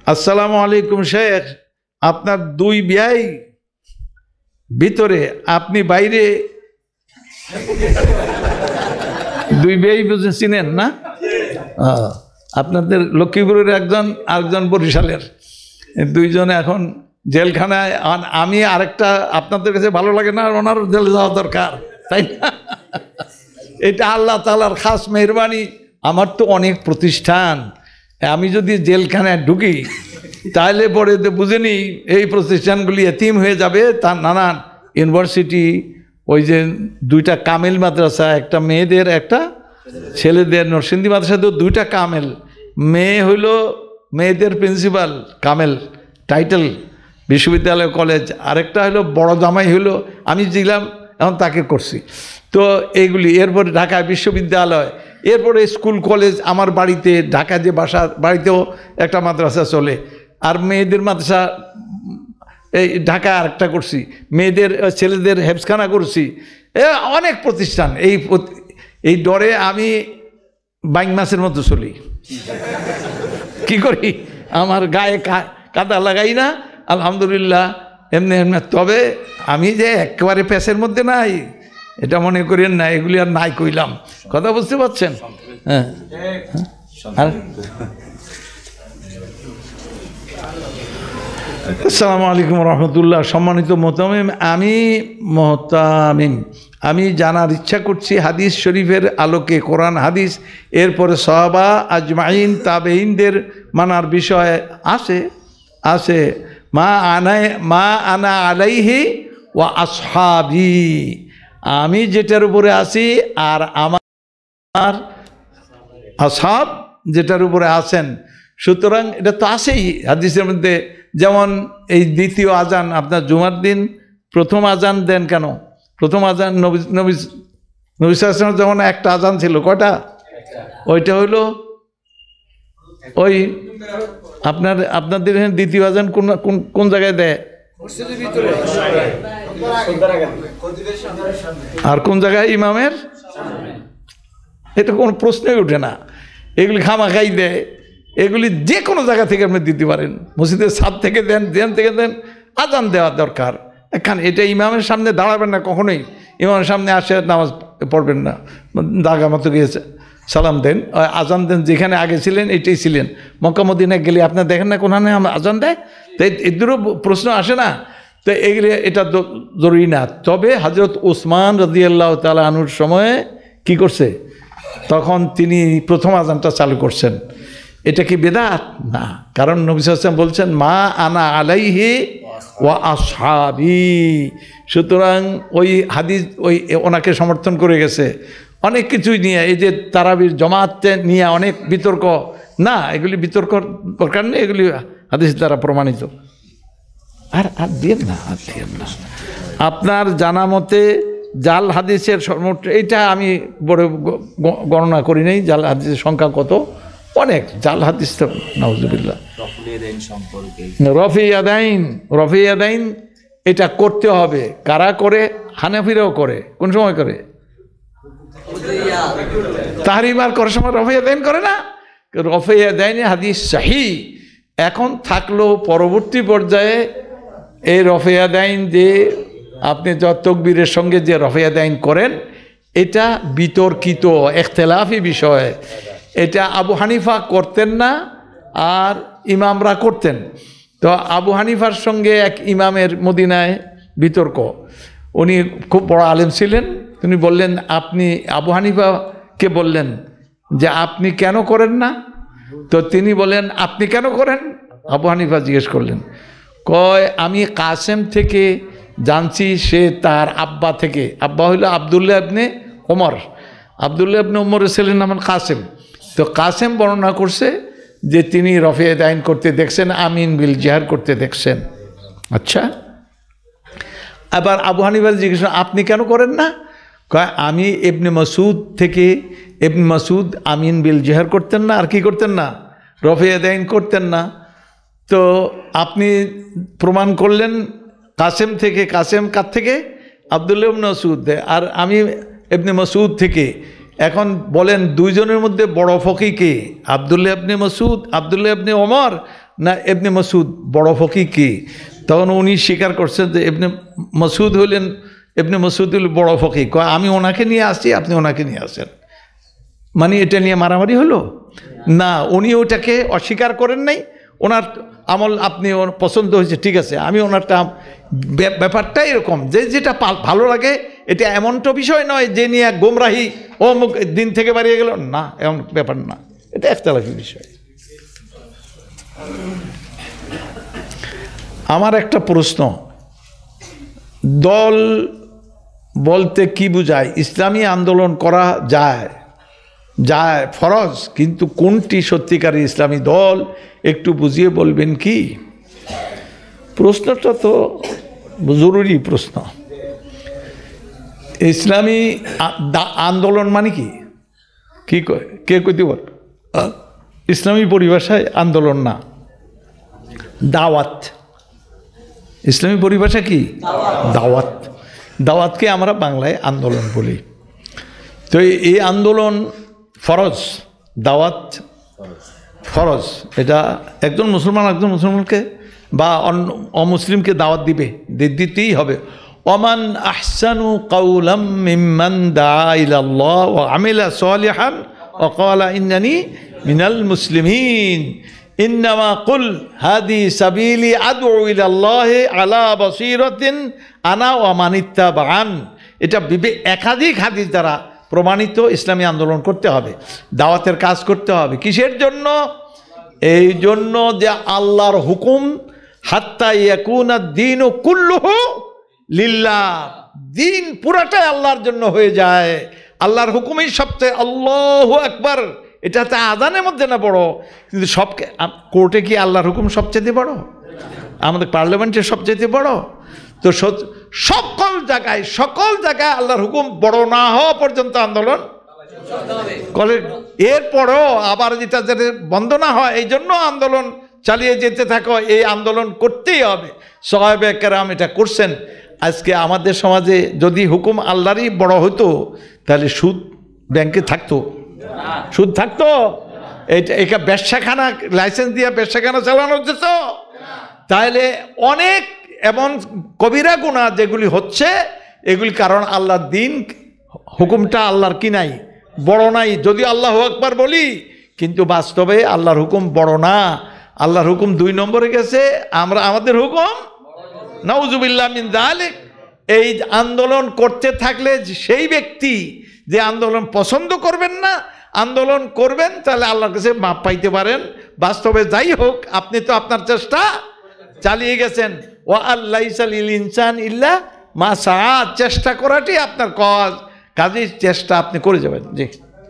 আসসালামু আলাইকুম শেখ, আপনার দুই বিয়াই ভিতরে, আপনি বাইরে, দুই বিয়াই চিনেন না? আপনাদের লক্ষ্মীপুরের একজন, আরেকজন বরিশালের, দুইজনে এখন জেলখানায়। আমি আরেকটা, আপনাদের কাছে ভালো লাগে না? ওনার জেলে যাওয়া দরকার, তাই না? এটা আল্লাহ তাআলার খাস মেহরবানি। আমার তো অনেক প্রতিষ্ঠান, আমি যদি জেলখানায় ঢুকি তাহলে পরে তো বুঝেনি এই প্রতিষ্ঠানগুলি এতিম হয়ে যাবে। তার নানান ইউনিভার্সিটি, ওই যে দুইটা কামেল মাদ্রাসা, একটা মেয়েদের একটা ছেলেদের, নরসিংদী মাদ্রাসাতেও দুইটা কামেল, মেয়ে হইল মেয়েদের প্রিন্সিপাল কামেল টাইটেল বিশ্ববিদ্যালয় কলেজ, আরেকটা হলো বড় জামাই হইল, আমি ছিলাম, এখন তাকে করছি। তো এইগুলি, এরপরে ঢাকা বিশ্ববিদ্যালয়, এরপরে স্কুল কলেজ, আমার বাড়িতে ঢাকা যে বাসা, বাড়িতেও একটা মাদ্রাসা চলে। আর মেয়েদের মাদ্রাসা এই ঢাকা আরেকটা করছি, মেয়েদের ছেলেদের হেফজখানা করছি, অনেক প্রতিষ্ঠান। এই ডরে আমি বাইং মাছের মতো চলি। কি করি, আমার গায়ে কাদা লাগাই না, আলহামদুলিল্লাহ, এমনি এমনি। তবে আমি যে একেবারে প্যাসের মধ্যে নাই এটা মনে করেন না, এগুলি আর নাই কইলাম, কথা বুঝতে পারছেন? হ্যাঁ, আসসালামু আলাইকুম রহমতুল্লাহ। সম্মানিত মোহতামিম, আমি জানার ইচ্ছা করছি হাদিস শরীফের আলোকে, কোরআন হাদিস, এরপরে সাহাবা আজমাইন তাবেঈনদের মানার বিষয় আছে মা আনা আলাইহি ওয়া আসহাবি, আমি যেটার উপরে আছি আর আমার আসহাব যেটার উপরে আছেন। সুতরাং এটা তো আছেই হাদিসের মধ্যে। যেমন এই দ্বিতীয় আজান, আপনার জুমার দিন প্রথম আজান দেন কেন? প্রথম আজান নবী সাল্লাল্লাহু আলাইহি ওয়াসাল্লাম যখন একটা আজান ছিল, কয়টা? ওইটা হইল ওই আপনাদের দ্বিতীয় আজান কোন জায়গায় দেয়? আর কোন জায়গায় ইমামের? এটা কোনো প্রশ্নই ওঠে না। এগুলি খামাখাই দেয়, এগুলি যে কোনো জায়গা থেকে আপনি দিতে পারেন, মসজিদের ছাদ থেকে দেন, আজান দেওয়া দরকার। এখানে এটা ইমামের সামনে দাঁড়াবেন না কখনোই, ইমামের সামনে আসে নামাজ পড়বেন না, দাগা মতো গিয়েছে সালাম দেন, আজান দেন, যেখানে আগে ছিলেন এটাই ছিলেন। মক্কা মদিনায় গেলে আপনার দেখেন না কোনখানে আজান দেয়? তো এদেরও প্রশ্ন আসে না। তো এগুলি এটা জরুরি না। তবে হযরত উসমান রাদিয়াল্লাহু তাআলা আনহুর সময়ে কি করছে? তখন তিনি প্রথম আজানটা চালু করছেন। এটা কি বেদাত? না, কারণ নবী সাল্লাল্লাহু আলাইহি ওয়াসাল্লাম বলছেন মা আনা আলাইহি ওয়া আসহাবি। সুতরাং ওই হাদিস ওই ওনাকে সমর্থন করে গেছে অনেক কিছুই নিয়ে। এই যে তারাবির জমাতে নিয়ে অনেক বিতর্ক, না এগুলি বিতর্ক দরকার নেই, এগুলি হাদিস দ্বারা প্রমাণিত। আর দিয়েন না, আপনার জানা মতে জাল হাদিসের সর্বোচ্চ, এইটা আমি বড় গণনা করি নাই, জাল হাদিসের সংখ্যা কত? অনেক জাল হাদিস তো নাউজুবিল্লাহ। রফি আদাইন এটা করতে হবে। কারা করে? হানাফিরাও করে। কোন সময় করে? তাহরিম আর করার সময় রফি আদাইন করে না। রফি আদাইনে হাদিস সহিহ এখন থাকলো, পরবর্তী পর্যায়ে এই রফি আদাইন যে আপনি তাকবীরের সঙ্গে যে রফি আদাইন করেন, এটা বিতর্কিত ইখতিলাফি বিষয়। এটা আবু হানিফা করতেন না, আর ইমামরা করতেন। তো আবু হানিফার সঙ্গে এক ইমামের মদিনায় বিতর্ক, উনি খুব বড় আলেম ছিলেন। তিনি বললেন, আপনি আবু হানিফাকে বললেন যে আপনি কেন করেন না? তো তিনি বলেন আপনি কেন করেন? আবু হানিফা জিজ্ঞেস করলেন, কয় আমি কাসেম থেকে জানছি, সে তার আব্বা থেকে, আব্বা হইল আবদুল্লাহ ইবনে ওমর, আবদুল্লাহ ইবনে ওমরের ছেলের নাম কাসেম। তো কাসেম বর্ণনা করছে যে তিনি রফি আদাইন করতে দেখছেন, আমিন বিল জিহার করতে দেখছেন। আচ্ছা, আবার আবু হানিফা জিজ্ঞেস, আপনি কেন করেন না? কয় আমি ইবনে মাসউদ থেকে, ইবনে মাসউদ আমিন বিল জিহার করতেন না, আর কি করতেন না? রফি আদাইন করতেন না। তো আপনি প্রমাণ করলেন কাসেম থেকে। কাসেম কার থেকে? আবদুল্লাহ ইবনে মাসউদ। আর আমি ইবনে মাসউদ থেকে। এখন বলেন দুইজনের মধ্যে বড় ফকি কে? আবদুল্লাহ ইবনে মাসউদ, আবদুল্লাহ ইবনে ওমর, না ইবনে মাসউদ বড় ফকিহ কে? তখন উনি স্বীকার করছেন যে ইবনে মাসউদ হলেন বড় ফকিহ। কয় আমি ওনাকে নিয়ে আসছি, আপনি ওনাকে নিয়ে আসেন। মানে এটা নিয়ে মারামারি হলো না, উনি ওটাকে অস্বীকার করেন নাই। ওনার আমল আপনি পছন্দ হয়েছে, ঠিক আছে, আমি ওনারটা ব্যাপারটা এরকম যে যেটা ভালো লাগে, এটা এমনটা বিষয় নয় যে নিয়ে গোমরাহি ও মুখ দিন থেকে বাড়িয়ে গেল, না, এমন ব্যাপার না, এটা ইখতিলাফি বিষয়। আমার একটা প্রশ্ন, দল বলতে কি বোঝায়? ইসলামী আন্দোলন করা যায় ফরজ, কিন্তু কোনটি সত্যিকারের ইসলামী দল একটু বুঝিয়ে বলবেন কি? প্রশ্নটা তো জরুরি প্রশ্ন। ইসলামী আন্দোলন মানে কি কয় কে কইতে বল? ইসলামী পরিভাষায় আন্দোলন না, দাওয়াত। ইসলামী পরিভাষা কি? দাওয়াত। দাওয়াতকে আমরা বাংলায় আন্দোলন বলি। তো এই আন্দোলন ফরজ, দাওয়াত ফরজ। এটা একজন মুসলমানকে বা অমুসলিমকে দাওয়াত দিতেই হবে। ওমান আহসানু কাওলাম মিম্মান দাআ ইলাল্লাহ ওয়া আমিলা সালিহান ওয়া ক্বালা ইন্নানি মিনাল মুসলিমিন ইন্নামা কুল হাদি সাবিলি আদউ ইলাল্লাহি আলা বাসীরাতিন আনা ওয়া মান ইত্তাবাআন। এটা একাধিক হাদিস দ্বারা প্রমাণিত। ইসলামী আন্দোলন করতে হবে, দাওয়াতের কাজ করতে হবে। কিসের জন্য? এই জন্য যে আল্লাহর হুকুম, হাত্তা ইয়াকুনা দ্বীনু কুল্লুহু লিল্লাহ, দিন পুরাটাই আল্লাহর জন্য হয়ে যায়। আল্লাহর হুকুমই সবচেয়ে, আল্লাহু আকবার, এটা তো আযানের মধ্যে না বড়, কিন্তু কোর্টে কি আল্লাহর হুকুম সবচেয়ে বড়? আমাদের পার্লামেন্টে সবচেয়ে বড়? তো সকল জায়গায় আল্লাহর হুকুম বড় না হওয়া পর্যন্ত আন্দোলন করে। এরপরেও আবার যেটা বন্ধ না হয়, এই জন্য আন্দোলন চালিয়ে যেতে থাকো, এই আন্দোলন করতেই হবে। সাহাবা কেরাম এটা করছেন। আজকে আমাদের সমাজে যদি হুকুম আল্লাহরই বড় হতো, তাহলে সুদ ব্যাংকে থাকতো? সুদ থাকতো? এটা ব্যবসাখানা, লাইসেন্স দিয়ে ব্যবসাখানা চালানো যেত? তাহলে অনেক এমন কবিরা গুনাহ যেগুলি হচ্ছে, এগুলি কারণ আল্লাহর দিন হুকুমটা আল্লাহর কি নাই, বড় নাই। যদি আল্লাহু আকবার বলি, কিন্তু বাস্তবে আল্লাহর হুকুম বড় না, আল্লাহর হুকুম 2 নম্বরে গেছে, আমাদের হুকুম নাউজুবিল্লাহ মিন যালিক। এই আন্দোলন করতে থাকলে সেই ব্যক্তি যে আন্দোলন পছন্দ করবেন না, আন্দোলন করবেন, তাহলে আল্লাহর কাছে মাপ পাইতে পারেন। বাস্তবে যাই হোক, আপনি তো আপনার চেষ্টা চালিয়ে গেছেন। ওয়া আল্লাইসা লিল ইনসান ইল্লা মা সাআ, চেষ্টা করাটি আপনার কাজের চেষ্টা আপনি করে যাবেন। জি।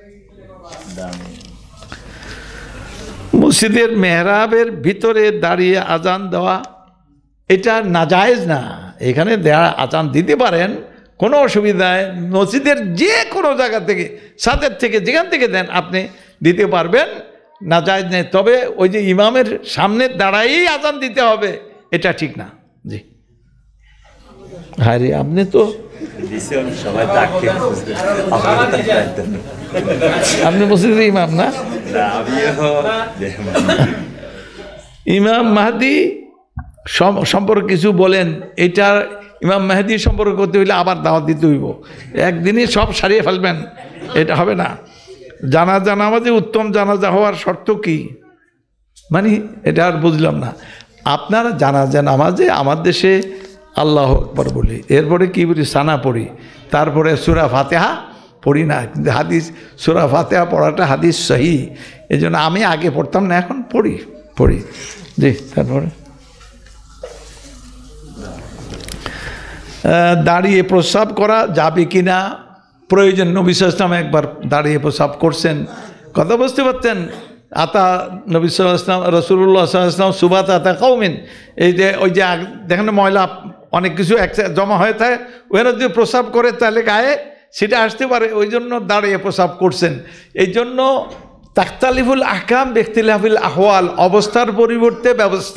মসজিদের মেহরাবের ভিতরে দাঁড়িয়ে আজান দেওয়া এটা নাজায়েজ না। এখানে আজান দিতে পারেন, কোনো অসুবিধা নেই। মসজিদের যে কোনো জায়গা থেকে, ছাদের থেকে, যেখান থেকে দেন আপনি দিতে পারবেন, নাজায়েজ নেই। তবে ওই যে ইমামের সামনে দাঁড়াইয়েই আজান দিতে হবে, এটা ঠিক না। জি। আরে আপনি তো আপনি মসজিদের ইমাম না? ইমাম মাহদি সম্পর্কে কিছু বলেন। এটা ইমাম মাহদি সম্পর্কে করতে হইলে আবার দাওয়াত দিতে হইব, একদিনই সব সারিয়ে ফেলবেন, এটা হবে না। জানাজা নামাজে উত্তম জানাজা হওয়ার শর্ত কি? মানে এটা আর বুঝলাম না। আপনারা জানাজা নামাজে আমার দেশে আল্লাহু আকবার বলি, এরপরে কি বলি? সানা পড়ি, তারপরে সূরা ফাতিহা পড়ি না। কিন্তু হাদিস সূরা ফাতিহা পড়াটা হাদিস সহি, এই জন্য আমি আগে পড়তাম না, এখন পড়ি। জি। তারপরে দাঁড়িয়ে প্রস্রাব করা যাবে কি না? প্রয়োজন। নবী সাল্লাল্লাহু আলাইহি ওয়াসাল্লাম একবার দাঁড়িয়ে প্রস্রাব করছেন, কথা বুঝতে পারতেন? আতা নবী সাল্লাল্লাহু আলাইহি ওয়াসাল্লাম, রাসূলুল্লাহ সাল্লাল্লাহু আলাইহি ওয়াসাল্লাম সুবাত আতা কওমিন, এই যে ওই যে দেখেন ময়লা অনেক কিছু জমা হয়ে থাকে, ওখানে যদি প্রস্রাব করে তাহলে গায়ে সেটা আসতে পারে, ওই জন্য দাঁড়িয়ে প্রস্রাব করছেন। এই জন্য তাখতালিফুল আহকাম বিখতিলাফিল আহওয়াল, অবস্থার পরিবর্তে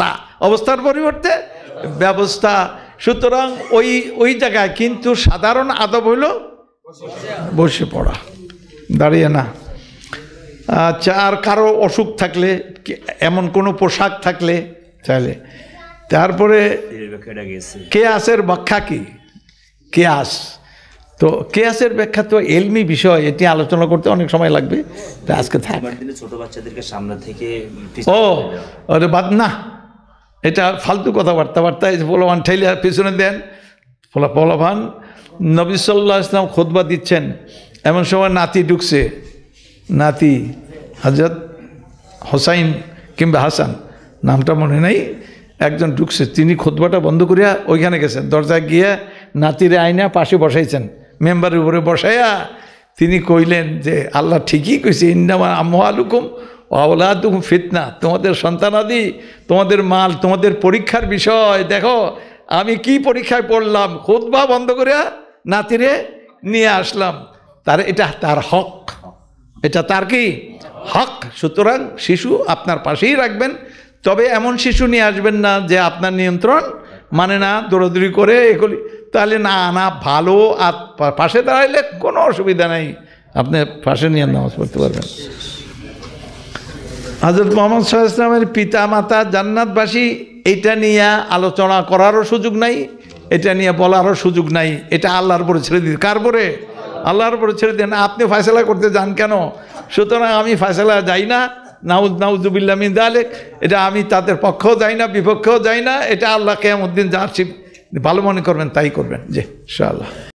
ব্যবস্থা। সুতরাং ওই জায়গায় কিন্তু সাধারণ আদব হইল বসে পড়া, দাঁড়িয়ে না। আচ্ছা, আর কারো অসুখ থাকলে, এমন কোনো পোশাক থাকলে চাইলে। তারপরে কেয়াসের ব্যাখ্যা কি? কেয়াস, তো কেয়াসের ব্যাখ্যা তো এলমি বিষয়, এটি আলোচনা করতে অনেক সময় লাগবে, তা আজকে থাক। ছোট বাচ্চাদেরকে সামনে থেকে আরে বাদ না, এটা ফালতু কথাবার্তা পোলাভান ঠেলে পিছনে দেন। পোলাভান নবী সাল্লাল্লাহু আলাইহি ওয়াসাল্লাম খুতবা দিচ্ছেন, এমন সময় নাতি ঢুকছে, নাতি হযরত হোসাইন কিংবা হাসান, নামটা মনে নেই, একজন ঢুকছে, তিনি খুতবাটা বন্ধ করিয়া ওইখানে গেছেন, দরজায় গিয়ে নাতিরে আইনা পাশে বসাইছেন, মেম্বারের উপরে বসাইয়া তিনি কইলেন যে আল্লাহ ঠিকই কইছে, ইন্নামা আমওয়ালুকুম ওয়া আওলাদুকুম ফিতনা, তোমাদের সন্তানাদি, তোমাদের মাল, তোমাদের পরীক্ষার বিষয়। দেখো আমি কি পরীক্ষায় পড়লাম, খুতবা বন্ধ করিয়া নাতিরে নিয়ে আসলাম, তার এটা তার হক, এটা তার কি হক। সুতরাং শিশু আপনার পাশেই রাখবেন, তবে এমন শিশু নিয়ে আসবেন না যে আপনার নিয়ন্ত্রণ মানে না, দৌড়াদৌড়ি করে এগুলি, তাহলে না না ভালো, আর পাশে দাঁড়াইলে কোনো অসুবিধা নেই, আপনি পাশে নিয়ে নামাজ পড়তে পারবেন। হযরত মুহাম্মদ সাল্লাল্লাহু আলাইহি ওয়াসাল্লামের পিতা মাতা জান্নাতবাসী, এটা নিয়ে আলোচনা করারও সুযোগ নাই, এটা নিয়ে বলারও সুযোগ নাই, এটা আল্লাহর উপরে ছেড়ে দিন। কার উপরে? আল্লাহর উপরে ছেড়ে দেন, আপনি ফয়সালা করতে যান কেন? সুতরাং আমি ফয়সালা যাই না, নাউযুবিল্লাহ মিন যালিক, এটা আমি তাদের পক্ষেও যাই না, বিপক্ষেও যাই না, এটা আল্লাহ কিয়ামত দিন যার ভালো মনে করবেন তাই করবেন। জি ইনশাআল্লাহ।